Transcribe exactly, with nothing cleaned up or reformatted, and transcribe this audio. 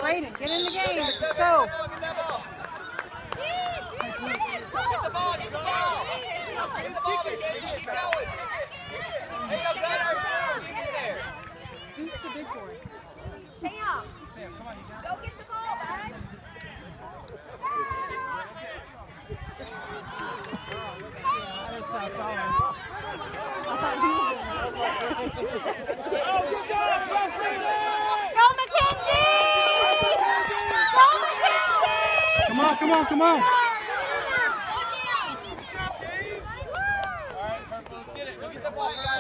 Braden, get in the game. Let's go. Get the ball, get the ball. Get the ball there, Casey. Keep going. There you go, Gunner. Get in there. Who's the big boy? Sam. Sam, come on. Go get the ball, bud. Go, Mackenzie! Go, Mackenzie! Come on, come on, come on. All right, Purple, let's get it. Go get the ball, guys.